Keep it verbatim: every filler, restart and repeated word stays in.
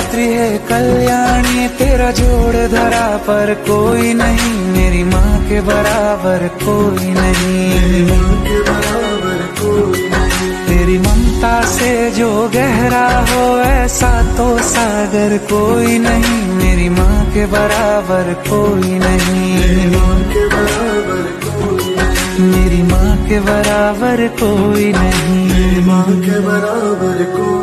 गात्री है कल्याणी, तेरा जोड़ धरा पर कोई नहीं, मेरी माँ के बराबर कोई नहीं, तेरी ममता से जो गहरा हो ऐसा तो सागर कोई नहीं, मेरी माँ के बराबर कोई नहीं, मेरी माँ के बराबर कोई नहीं, मेरी माँ के बराबर कोई